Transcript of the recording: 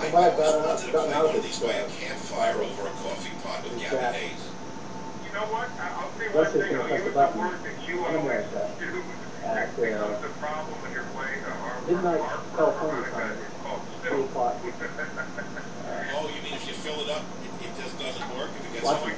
I Well, I've wanted to gotten play out one of of these this by a campfire over a coffee pot with is Gavin that Hayes. You know what? I'll say one Russia's thing. going to I'll press the use the button word that you in always America do. at It becomes a problem when you're playing a midnight California harmonica. time, It's called 3 still. o'clock. Oh, you mean if you fill it up, it just doesn't work? If it gets Watch hard?